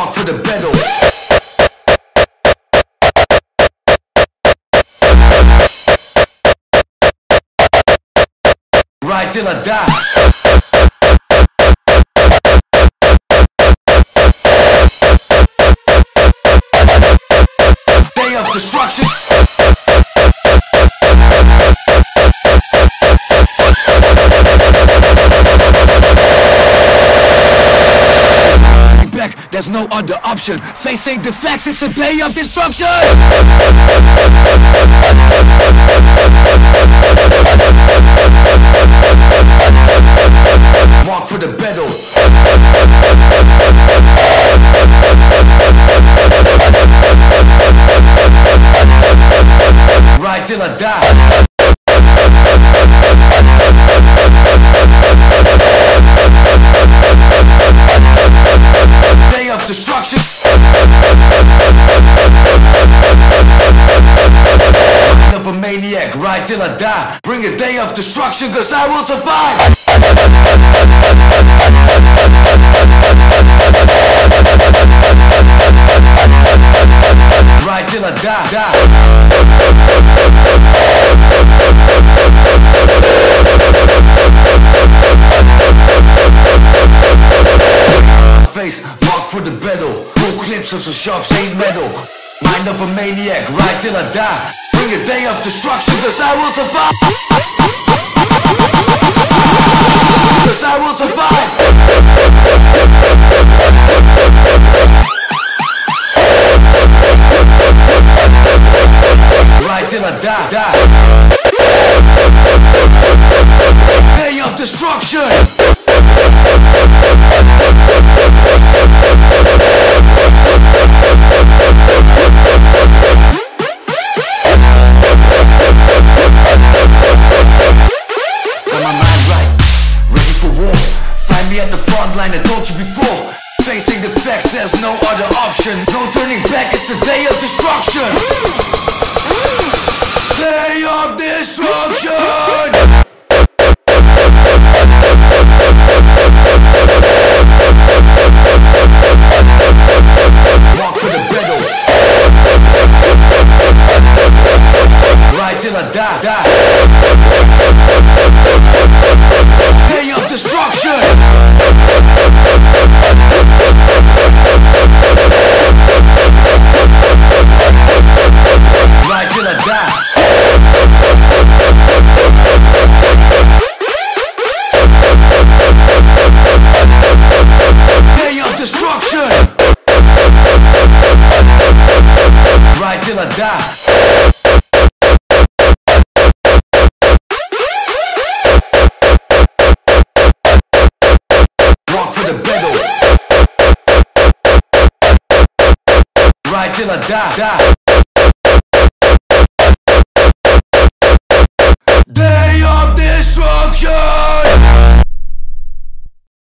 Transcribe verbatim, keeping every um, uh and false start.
Walk for the battle. Ride till I die. Day of destruction. Back, there's no other option. Facing the facts, it's a day of destruction. Walk for the battle. Ride till I die. Day of destruction. Mind of a maniac, ride till I die. Bring a day of destruction, cause I will survive. Ride till I die, die. Face, mark for the battle. Pull clips of some sharp stained metal. Mind of a maniac, ride till I die. Bring a day of destruction, cause I will survive. Cause I will survive. Ride till I die, die. Day of destruction. At the front line, I told you before. Facing the facts, there's no other option. No turning back, it's the day of destruction. Day of destruction. Walk for the battle. Ride till I die, die. Day of destruction. Ride till I die. Day of destruction. Ride till I die. Ride till I die, die.